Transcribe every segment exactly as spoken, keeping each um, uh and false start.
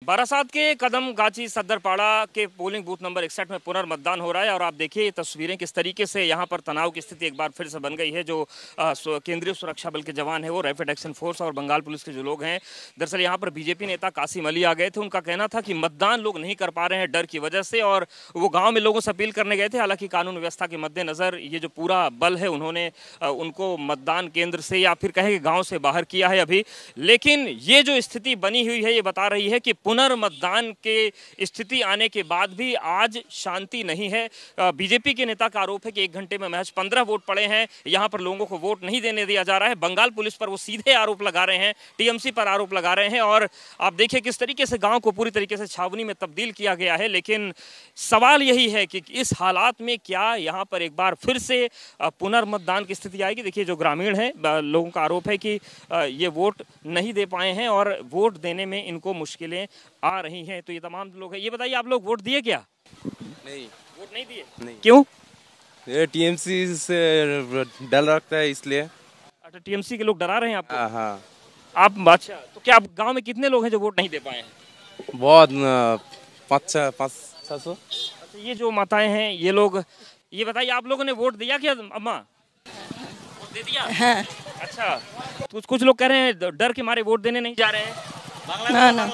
बारासात के कदम गाची सदरपाड़ा के पोलिंग बूथ नंबर इकसठ में पुनर्मतदान हो रहा है और आप देखिए ये तस्वीरें किस तरीके से यहाँ पर तनाव की स्थिति एक बार फिर से बन गई है। जो केंद्रीय सुरक्षा बल के जवान है वो रैपिड एक्शन फोर्स और बंगाल पुलिस के जो लोग हैं, दरअसल यहाँ पर बीजेपी नेता कासिम अली आ गए थे। उनका कहना था कि मतदान लोग नहीं कर पा रहे हैं डर की वजह से और वो गाँव में लोगों से अपील करने गए थे। हालांकि कानून व्यवस्था के मद्देनजर ये जो पूरा बल है उन्होंने उनको मतदान केंद्र से या फिर कहें गाँव से बाहर किया है अभी। लेकिन ये जो स्थिति बनी हुई है ये बता रही है कि पुनर्मतदान के स्थिति आने के बाद भी आज शांति नहीं है। बीजेपी के नेता का आरोप है कि एक घंटे में महज पंद्रह वोट पड़े हैं, यहाँ पर लोगों को वोट नहीं देने दिया जा रहा है। बंगाल पुलिस पर वो सीधे आरोप लगा रहे हैं, टीएमसी पर आरोप लगा रहे हैं और आप देखिए किस तरीके से गांव को पूरी तरीके से छावनी में तब्दील किया गया है। लेकिन सवाल यही है कि इस हालात में क्या यहाँ पर एक बार फिर से पुनर्मतदान की स्थिति आएगी। देखिए जो ग्रामीण है लोगों का आरोप है कि ये वोट नहीं दे पाए हैं और वोट देने में इनको मुश्किलें आ रही हैं। तो ये तमाम लोग हैं। ये बताइए आप लोग वोट दिए क्या? नहीं, वोट नहीं दिए। नहीं। क्यों? ये टीएमसी से डर लगता है इसलिए। अच्छा, टीएमसी के लोग डरा रहे हैं आपको? हाँ हाँ। आप अच्छा, तो क्या आप गांव में कितने लोग हैं जो वोट नहीं दे पाए हैं? बहुत, पाँच छः पाँच छः सौ। अच्छा, ये जो माताएं हैं ये लोग, ये बताइए आप लोगों ने वोट दिया क्या अम्मा? वोट दे दिया? हाँ। अच्छा, कुछ कुछ लोग कह रहे हैं डर के मारे वोट देने नहीं जा रहे हैं। ना ना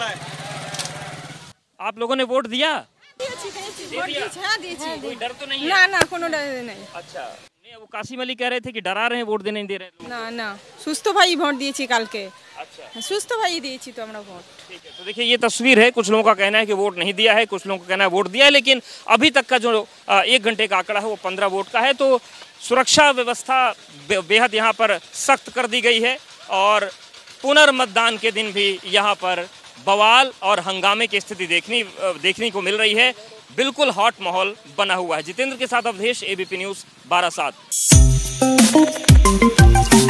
आप लोगों ने वोट दिया? कोई डर तो नहीं ना ना कोनो डर नहीं। अच्छा, नहीं वो कासिम अली कह रहे थे कि डरा रहे हैं, वोट देने नहीं दे रहे हैं। ना ना सुस्त भाई वोट दिए कल के। अच्छा, सुस्त भाई दिए तो हमरा वोट। ठीक है, तो देखिए ये तस्वीर है। कुछ लोगों का कहना है कि वोट नहीं दिया है, कुछ लोगों का कहना है वोट दिया है। लेकिन अभी तक का जो एक घंटे का आंकड़ा है वो पंद्रह वोट का है। तो सुरक्षा व्यवस्था बेहद यहाँ पर सख्त कर दी गई है और पुनर्मतदान के दिन भी यहाँ पर बवाल और हंगामे की स्थिति देखनी देखने को मिल रही है। बिल्कुल हॉट माहौल बना हुआ है। जितेंद्र के साथ अवधेश, एबीपी न्यूज़ बारासात।